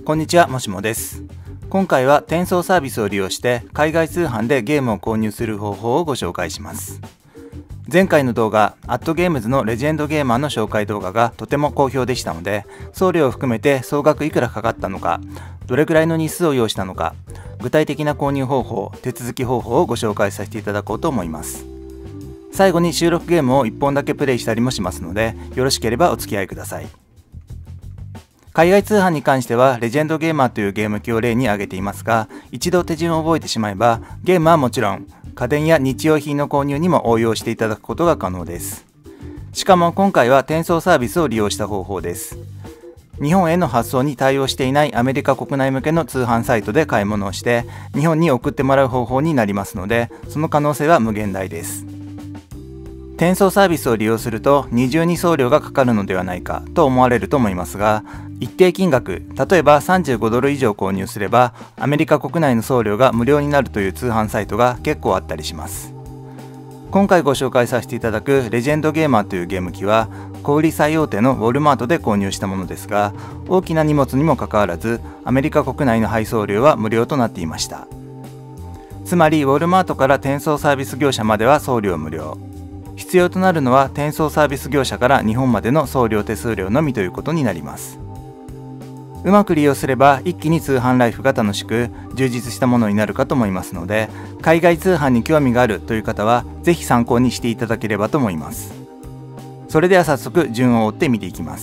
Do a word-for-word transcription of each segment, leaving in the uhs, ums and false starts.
こんにちは、もしもです。今回は転送サービスを利用して海外通販でゲームを購入する方法をご紹介します。前回の動画、アットゲームズのレジェンドゲーマーの紹介動画がとても好評でしたので、送料を含めて総額いくらかかったのか、どれくらいの日数を要したのか、具体的な購入方法、手続き方法をご紹介させていただこうと思います。最後に収録ゲームをいっぽんだけプレイしたりもしますので、よろしければお付き合いください。海外通販に関してはレジェンドゲーマーというゲーム機を例に挙げていますが、一度手順を覚えてしまえば、ゲームはもちろん家電や日用品の購入にも応用していただくことが可能です。しかも今回は転送サービスを利用した方法です。日本への発送に対応していないアメリカ国内向けの通販サイトで買い物をして日本に送ってもらう方法になりますので、その可能性は無限大です。転送サービスを利用すると二重に送料がかかるのではないかと思われると思いますが、一定金額、例えばさんじゅうごドル以上購入すればアメリカ国内の送料が無料になるという通販サイトが結構あったりします。今回ご紹介させていただくレジェンドゲーマーというゲーム機は小売最大手のウォルマートで購入したものですが、大きな荷物にもかかわらずアメリカ国内の配送料は無料となっていました。つまりウォルマートから転送サービス業者までは送料無料、必要となるのは転送サービス業者から日本までの送料手数料のみということになります。うまく利用すれば一気に通販ライフが楽しく充実したものになるかと思いますので、海外通販に興味があるという方はぜひ参考にしていただければと思います。それでは早速順を追って見ていきます。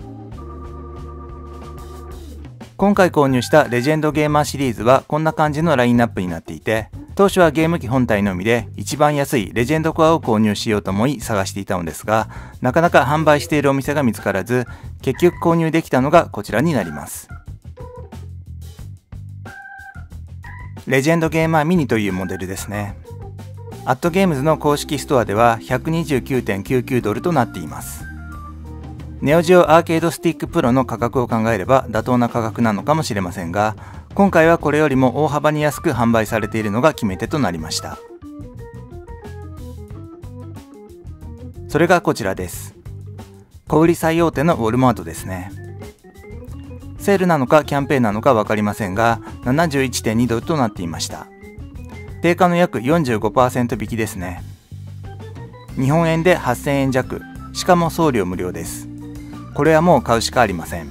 今回購入したレジェンドゲーマーシリーズはこんな感じのラインナップになっていて、当初はゲーム機本体のみで一番安いレジェンドコアを購入しようと思い探していたのですが、なかなか販売しているお店が見つからず、結局購入できたのがこちらになります。レジェンドゲーマーミニというモデルですね。アットゲームズの公式ストアでは ひゃくにじゅうきゅうてんきゅうきゅうドルとなっています。ネオジオアーケードスティックプロの価格を考えれば妥当な価格なのかもしれませんが、今回はこれよりも大幅に安く販売されているのが決め手となりました。それがこちらです。小売最大手のウォルマートですね。セールなのかキャンペーンなのか分かりませんが ななじゅういってんにドルとなっていました。定価の約 よんじゅうごパーセント 引きですね。日本円ではっせんえん弱、しかも送料無料です。これはもう買うしかありません。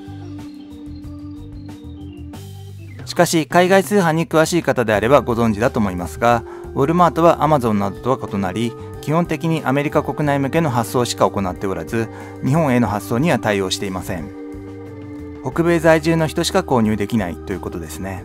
しかし海外通販に詳しい方であればご存知だと思いますが、ウォルマートは アマゾン などとは異なり、基本的にアメリカ国内向けの発送しか行っておらず、日本への発送には対応していません。北米在住の人しか購入できないということですね。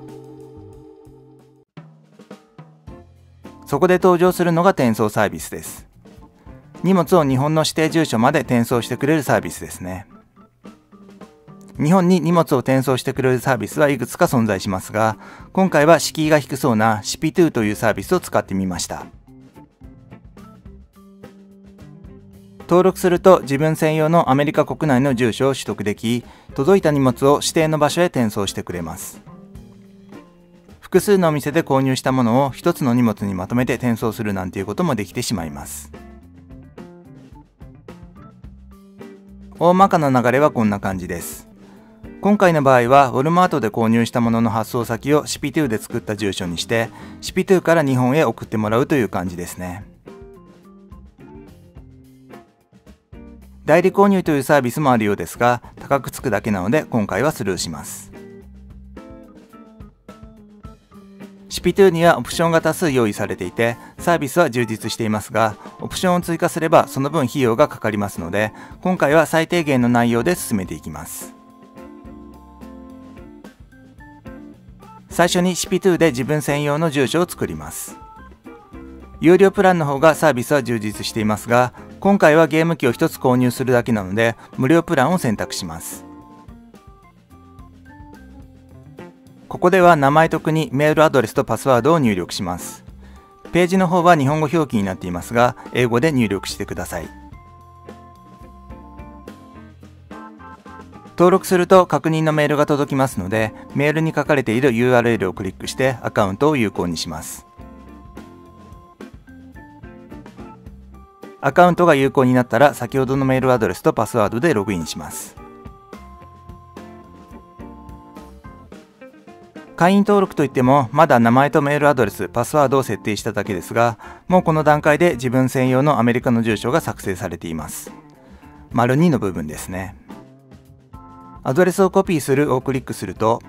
そこで登場するのが転送サービスです。荷物を日本の指定住所まで転送してくれるサービスですね。日本に荷物を転送してくれるサービスはいくつか存在しますが、今回は敷居が低そうなシピトゥというサービスを使ってみました。登録すると自分専用のアメリカ国内の住所を取得でき、届いた荷物を指定の場所へ転送してくれます。複数のお店で購入したものを一つの荷物にまとめて転送するなんていうこともできてしまいます。大まかな流れはこんな感じです。今回の場合はウォルマートで購入したものの発送先をシピトゥで作った住所にして、シピトゥから日本へ送ってもらうという感じですね。代理購入というサービスもあるようですが、高くつくだけなので今回はスルーします。シピトゥにはオプションが多数用意されていて、サービスは充実していますが、オプションを追加すればその分費用がかかりますので、今回は最低限の内容で進めていきます。最初にシピトゥで自分専用の住所を作ります。有料プランの方がサービスは充実していますが、今回はゲーム機をひとつ購入するだけなので無料プランを選択します。ここでは名前と国、メールアドレスとパスワードを入力します。ページの方は日本語表記になっていますが、英語で入力してください。登録すると確認のメールが届きますので、メールに書かれている ユーアールエル をクリックしてアカウントを有効にします。アカウントが有効になったら先ほどのメールアドレスとパスワードでログインします。 会員登録といってもまだ名前とメールアドレス、パスワードを設定しただけですが、もうこの段階で自分専用のアメリカの住所が作成されています。丸にの部分ですね。アドレスをコピーするをクリックすると、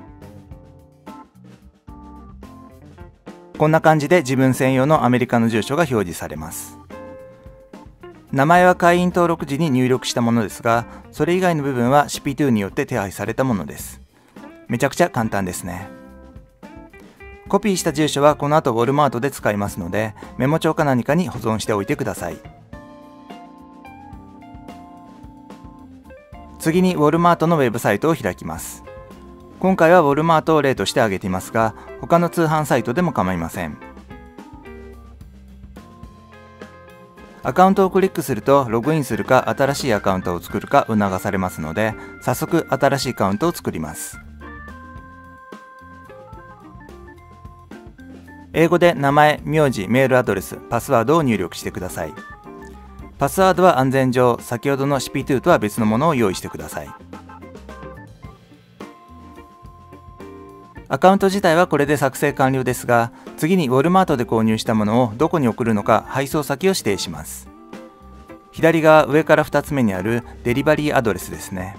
こんな感じで自分専用のアメリカの住所が表示されます。名前は会員登録時に入力したものですが、それ以外の部分は シーピーツー によって手配されたものです。めちゃくちゃ簡単ですね。コピーした住所はこの後 Walmart で使いますので、メモ帳か何かに保存しておいてください。次に Walmart のウェブサイトを開きます。今回は Walmart を例として挙げていますが、他の通販サイトでも構いません。アカウントをクリックすると、ログインするか新しいアカウントを作るか促されますので、早速新しいアカウントを作ります。英語で名前、名字、メールアドレス、パスワードを入力してください。パスワードは安全上、先ほどの シーピーツー とは別のものを用意してください。アカウント自体はこれで作成完了ですが、次に Walmart で購入したものをどこに送るのか配送先を指定します。左側上からふたつめにあるデリバリーアドレスですね。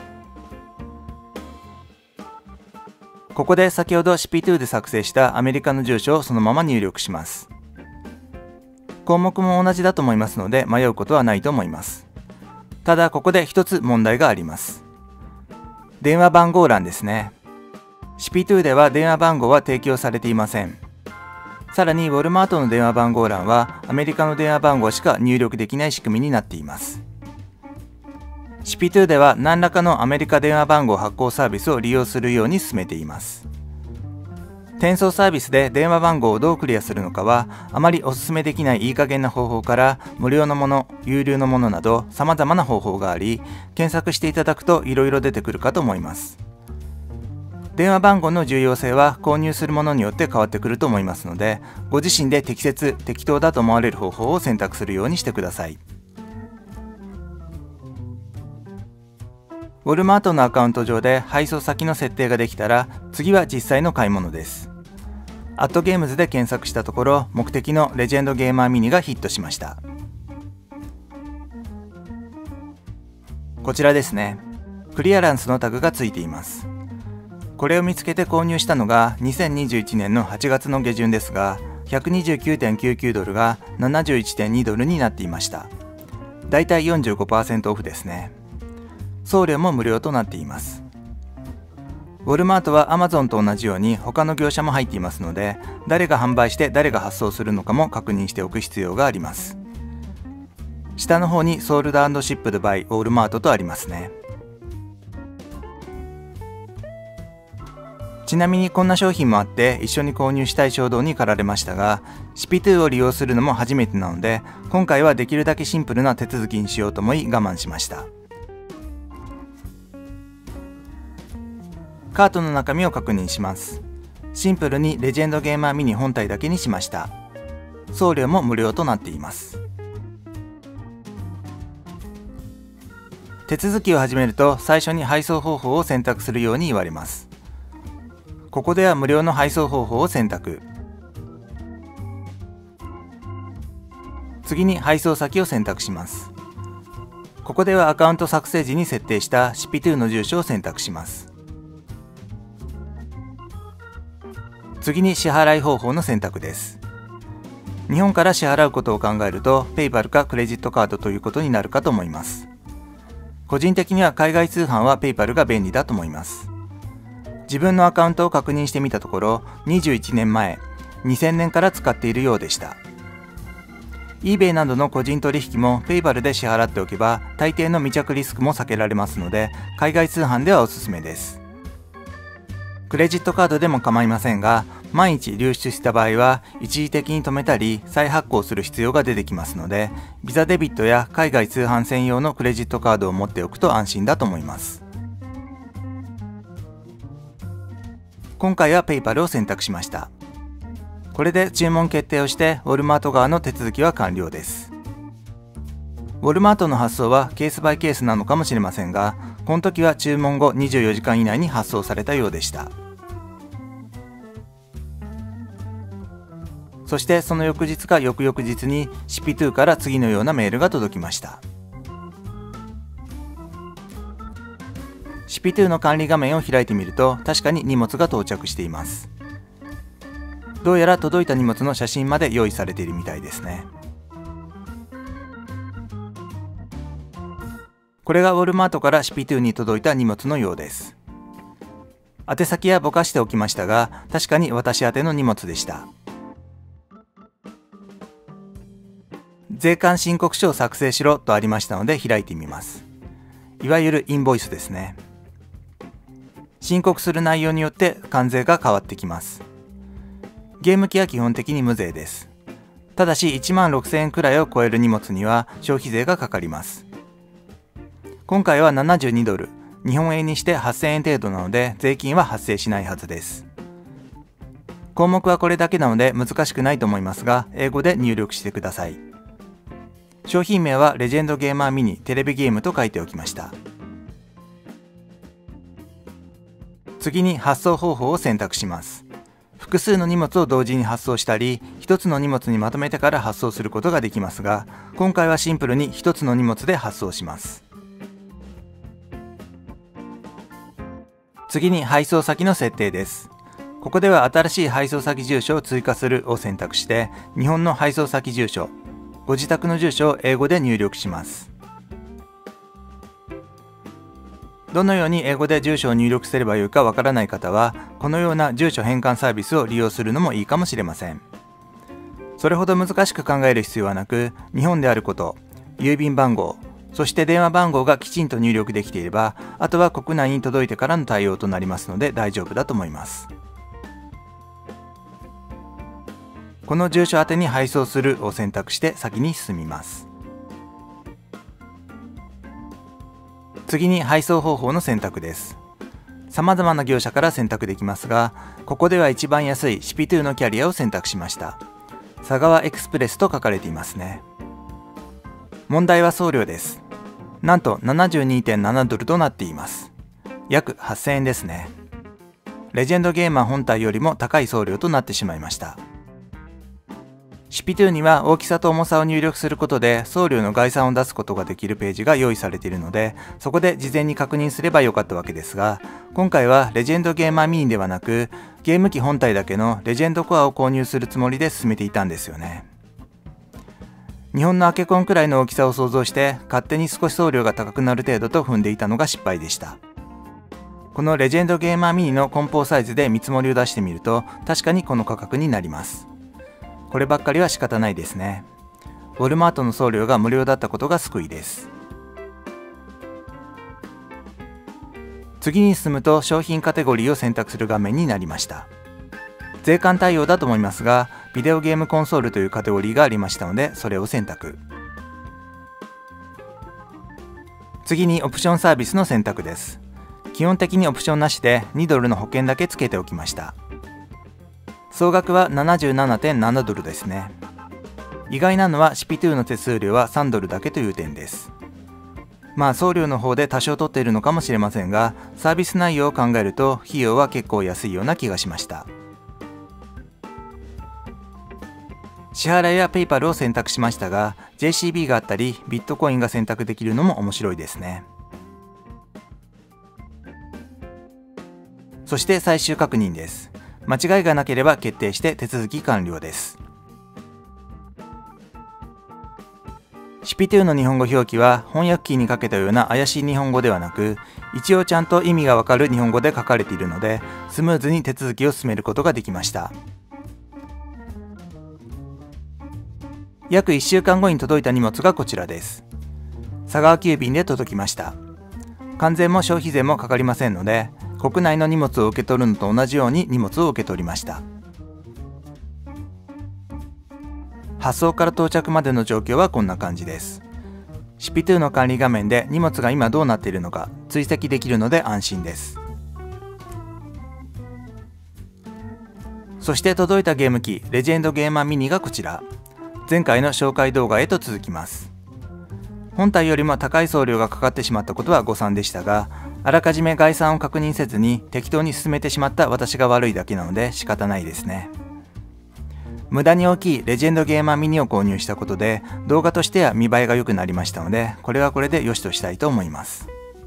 ここで先ほど シーピーツー で作成したアメリカの住所をそのまま入力します。項目も同じだと思いますので迷うことはないと思います。ただここで一つ問題があります。電話番号欄ですね。シーピーツー では電話番号は提供されていません。さらに Walmart の電話番号欄はアメリカの電話番号しか入力できない仕組みになっています。シーピーツー では何らかのアメリカ電話番号発行サービスを利用するように進めています。転送サービスで電話番号をどうクリアするのかはあまりお勧めできないいい加減な方法から無料のもの、有料のものなど様々な方法があり、検索していただくと色々出てくるかと思います。電話番号の重要性は購入するものによって変わってくると思いますので、ご自身で適切、適当だと思われる方法を選択するようにしてください。Walmart のアカウント上で配送先の設定ができたら、次は実際の買い物です。アットゲームズで検索したところ、目的のレジェンドゲーマーミニがヒットしました。こちらですね。クリアランスのタグがついています。これを見つけて購入したのがにせんにじゅういちねんのはちがつの下旬ですが、ひゃくにじゅうきゅうてんきゅうきゅうドルが ななじゅういちてんにドルになっていました。だいたい よんじゅうごパーセント オフですね。送料も無料となっています。ウォルマートは Amazon と同じように他の業者も入っていますので、誰が販売して誰が発送するのかも確認しておく必要があります。下の方に Sold and Shipped by Walmart とありますね。ちなみにこんな商品もあって一緒に購入したい衝動に駆られましたが、シーピーツー を利用するのも初めてなので、今回はできるだけシンプルな手続きにしようと思い我慢しました。カートの中身を確認します。シンプルにレジェンドゲーマーミニ本体だけにしました。送料も無料となっています。手続きを始めると最初に配送方法を選択するように言われます。ここでは無料の配送方法を選択。次に配送先を選択します。ここではアカウント作成時に設定した シーピーツー の住所を選択します。次に支払い方法の選択です。日本から支払うことを考えると PayPal かクレジットカードということになるかと思います。個人的には海外通販は PayPal が便利だと思います。自分のアカウントを確認してみたところ、にじゅういちねんまえ、にせんねんから使っているようでした。eBay などの個人取引も PayPal で支払っておけば大抵の未着リスクも避けられますので、海外通販ではおすすめです。クレジットカードでも構いませんが、万一流出した場合は一時的に止めたり再発行する必要が出てきますので、ビザデビットや海外通販専用のクレジットカードを持っておくと安心だと思います。今回は PayPal を選択しました。これで注文決定をしてウォルマート側の手続きは完了です。ウォルマートの発送はケースバイケースなのかもしれませんが、この時は注文後にじゅうよじかん以内に発送されたようでした。 そしてその翌日か翌々日に シーピーツー から次のようなメールが届きました。シーピーツー の管理画面を開いてみると、確かに荷物が到着しています。どうやら届いた荷物の写真まで用意されているみたいですね。これがウォルマートから シーピーツー に届いた荷物のようです。宛先はぼかしておきましたが、確かに私宛ての荷物でした。税関申告書を作成しろとありましたので開いてみます。いわゆるインボイスですね。申告する内容によって関税が変わってきます。ゲーム機は基本的に無税です。ただしいちまんろくせんえんくらいを超える荷物には消費税がかかります。今回はななじゅうにドル、日本円にしてはっせんえん程度なので税金は発生しないはずです。項目はこれだけなので難しくないと思いますが、英語で入力してください。商品名はレジェンドゲーマーミニテレビゲームと書いておきました。次に発送方法を選択します。複数の荷物を同時に発送したり、一つの荷物にまとめてから発送することができますが、今回はシンプルに一つの荷物で発送します。次に配送先の設定です。ここでは新しい配送先住所を追加するを選択して、日本の配送先住所、ご自宅の住所を英語で入力します。どのように英語で住所を入力すればよいかわからない方は、このような住所変換サービスを利用するのもいいかもしれません。それほど難しく考える必要はなく、日本であること、郵便番号、そして電話番号がきちんと入力できていれば、あとは国内に届いてからの対応となりますので大丈夫だと思います。この住所宛てに配送するを選択して先に進みます。次に配送方法の選択です。様々な業者から選択できますが、ここでは一番安い シーピーツー のキャリアを選択しました。佐川エクスプレスと書かれていますね。問題は送料です。なんと ななじゅうにてんなな ドルとなっています。約はっせんえんですね。レジェンドゲーマー本体よりも高い送料となってしまいました。シーピーツー には大きさと重さを入力することで送料の概算を出すことができるページが用意されているので、そこで事前に確認すればよかったわけですが、今回はレジェンドゲーマーミニではなく、ゲーム機本体だけのレジェンドコアを購入するつもりで進めていたんですよね。日本のアケコンくらいの大きさを想像して勝手に少し送料が高くなる程度と踏んでいたのが失敗でした。このレジェンドゲーマーミニの梱包サイズで見積もりを出してみると確かにこの価格になります。こればっかりは仕方ないですね。ウォルマートの送料が無料だったことが救いです。次に進むと商品カテゴリーを選択する画面になりました。税関対応だと思いますが、ビデオゲームコンソールというカテゴリーがありましたので、それを選択。次にオプションサービスの選択です。基本的にオプションなしでにドルの保険だけつけておきました。総額は ななじゅうななてんなな ドルですね。意外なのは シーピーツー の手数料はさんドルだけという点です。まあ送料の方で多少取っているのかもしれませんが、サービス内容を考えると費用は結構安いような気がしました。支払いやペイパルを選択しましたが、ジェーシービー があったりビットコインが選択できるのも面白いですね。そして最終確認です。間違いがなければ決定して手続き完了です。シーピーツー の日本語表記は翻訳機にかけたような怪しい日本語ではなく、一応ちゃんと意味がわかる日本語で書かれているので、スムーズに手続きを進めることができました。約いっしゅうかんごに届いた荷物がこちらです。佐川急便で届きました。関税も消費税もかかりませんので、国内の荷物を受け取るのと同じように荷物を受け取りました。発送から到着までの状況はこんな感じです。シーピーツー の管理画面で荷物が今どうなっているのか追跡できるので安心です。そして届いたゲーム機レジェンドゲーマーミニがこちら。前回の紹介動画へと続きます。本体よりも高い送料がかかってしまったことは誤算でしたが、あらかじめ概算を確認せずに適当に進めてしまった私が悪いだけなので仕方ないですね。 無駄に大きいレジェンドゲーマーミニを購入したことで動画としては見栄えが良くなりましたので、これはこれで良しとしたいと思います。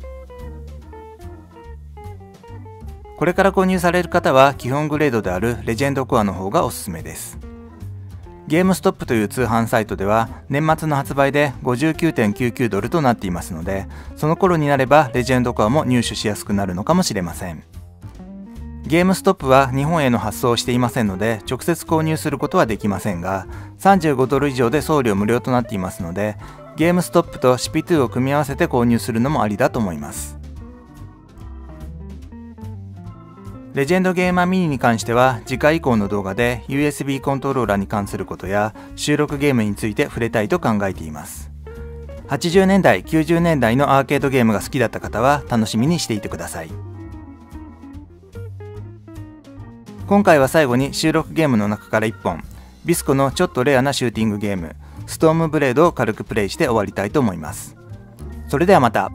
これから購入される方は基本グレードであるレジェンドコアの方がおすすめです。ゲームストップという通販サイトでは年末の発売で ごじゅうきゅうてんきゅうきゅうドルとなっていますので、その頃になればレジェンドコアも入手しやすくなるのかもしれません。ゲームストップは日本への発送をしていませんので直接購入することはできませんが、さんじゅうごドル以上で送料無料となっていますので、ゲームストップとシピツーを組み合わせて購入するのもありだと思います。レジェンドゲーマーミニに関しては次回以降の動画で ユーエスビー コントローラーに関することや収録ゲームについて触れたいと考えています。はちじゅうねんだい、きゅうじゅうねんだいのアーケードゲームが好きだった方は楽しみにしていてください。今回は最後に収録ゲームの中からいっぽん、ビスコのちょっとレアなシューティングゲーム、ストームブレードを軽くプレイして終わりたいと思います。それではまた。